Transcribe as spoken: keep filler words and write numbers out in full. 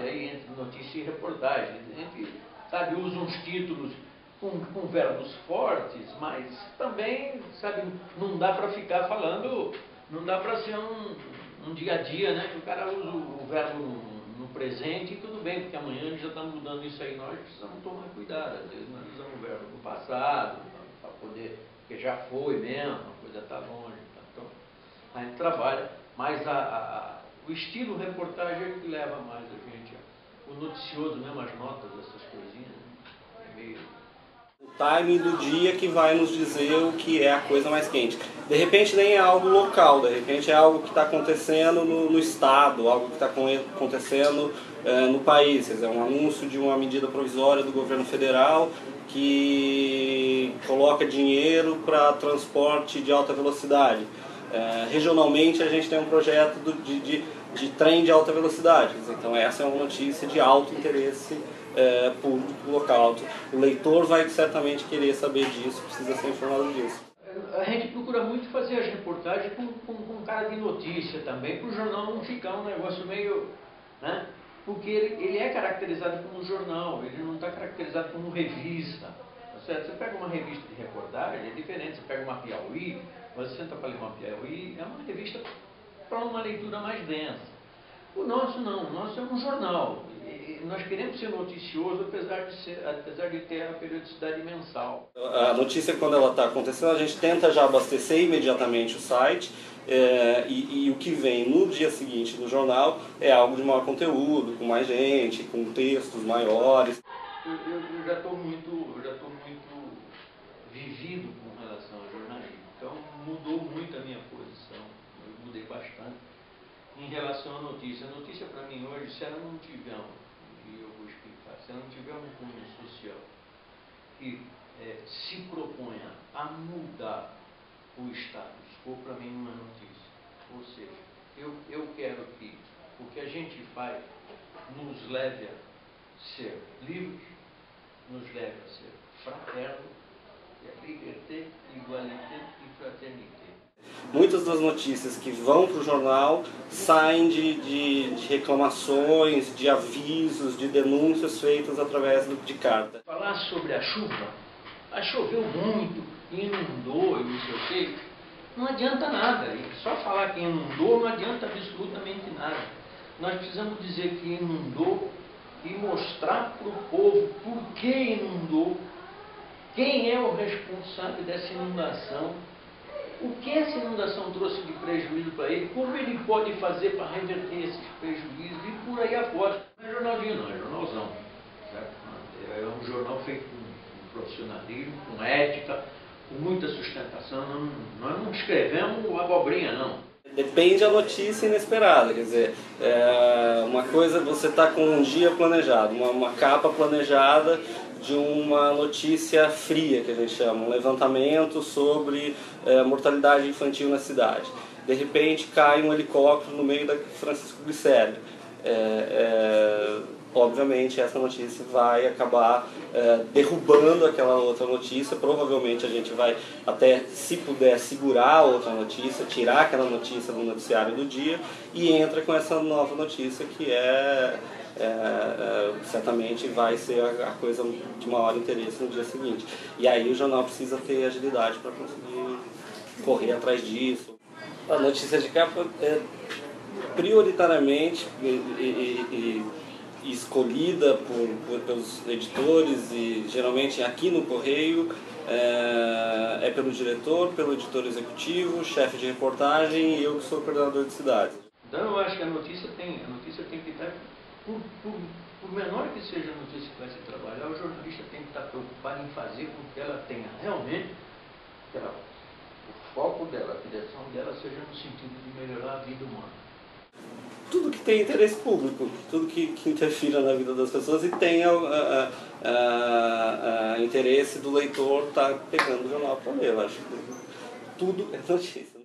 trabalha aí entre notícia e reportagem. A gente, sabe, usa uns títulos com, com verbos fortes, mas também, sabe, não dá para ficar falando, não dá para ser um, um dia a dia, né? Que o cara usa o, o verbo no, no presente e tudo bem, porque amanhã ele já está mudando isso aí, nós precisamos tomar cuidado. Às vezes nós usamos o verbo do passado, para poder, porque já foi mesmo, a coisa está longe. Então, a gente trabalha, mas a, a, o estilo reportagem é que leva mais a gente, o noticioso mesmo, as notas, essas coisinhas, né? É meio... O timing do dia que vai nos dizer o que é a coisa mais quente. De repente nem é algo local, de repente é algo que está acontecendo no, no estado, algo que está acontecendo é, no país. Quer dizer, um anúncio de uma medida provisória do governo federal que coloca dinheiro para transporte de alta velocidade. É, regionalmente a gente tem um projeto do, de, de, de trem de alta velocidade, então essa é uma notícia de alto interesse é, público local. O leitor vai certamente querer saber disso, precisa ser informado disso. A gente procura muito fazer as reportagens com, com, com cara de notícia também, para o jornal não ficar um negócio meio... né? Porque ele, ele é caracterizado como jornal, ele não está caracterizado como revista. Certo? Você pega uma revista de reportagem, é diferente. Você pega uma Piauí, você senta para ler uma Piauí, é uma revista para uma leitura mais densa. O nosso não, o nosso é um jornal. E nós queremos ser noticioso, apesar de, ser, apesar de ter a periodicidade mensal. A notícia, quando ela está acontecendo, a gente tenta já abastecer imediatamente o site, é, e, e o que vem no dia seguinte do jornal é algo de maior conteúdo, com mais gente, com textos maiores. Eu, eu, eu já estou muito, eu já estou muito vivido com relação ao jornalismo, então mudou muito a minha posição, eu mudei bastante em relação à notícia. A notícia para mim hoje, se ela não tiver, e eu vou explicar, se ela não tiver um cunho social que é, se proponha a mudar o status quo, para mim não é notícia. Ou seja, eu, eu quero que o que a gente faz nos leve a ser livres, nos leve a ser fraterno, é liberté, igualité e fraternité. Muitas das notícias que vão para o jornal saem de, de, de reclamações, de avisos, de denúncias feitas através de carta. Falar sobre a chuva, ah, choveu muito, inundou e não sei o quê, não adianta nada. E só falar que inundou não adianta absolutamente nada. Nós precisamos dizer que inundou e mostrar para o povo por que inundou, quem é o responsável dessa inundação, o que essa inundação trouxe de prejuízo para ele, como ele pode fazer para reverter esses prejuízos e por aí afora. Não é jornalzinho não, é jornalzão. Certo? É um jornal feito com profissionalismo, com ética, com muita sustentação. Não, nós não escrevemos abobrinha não. Depende da notícia inesperada, quer dizer, é uma coisa você está com um dia planejado, uma, uma capa planejada de uma notícia fria, que a gente chama, um levantamento sobre é, mortalidade infantil na cidade. De repente cai um helicóptero no meio da Francisco Glicério. É, é, obviamente essa notícia vai acabar é, derrubando aquela outra notícia, provavelmente a gente vai até, se puder, segurar a outra notícia, tirar aquela notícia do noticiário do dia e entra com essa nova notícia que é, é, é certamente vai ser a, a coisa de maior interesse no dia seguinte. E aí o jornal precisa ter agilidade para conseguir correr atrás disso. A notícia de capa é prioritariamente e, e, e, escolhida por, por, pelos editores e geralmente aqui no Correio é, é pelo diretor, pelo editor executivo, chefe de reportagem e eu que sou coordenador de cidades. Então eu acho que a notícia tem, a notícia tem que estar, por, por, por menor que seja a notícia que vai se trabalhar, o jornalista tem que estar preocupado em fazer com que ela tenha realmente, que ela, o foco dela, a direção dela seja no sentido de melhorar a vida humana. Tudo que tem interesse público, tudo que, que interfira na vida das pessoas e tenha a, a, a, a interesse do leitor estar tá pegando o jornal para ler. Eu acho que tudo é notícia.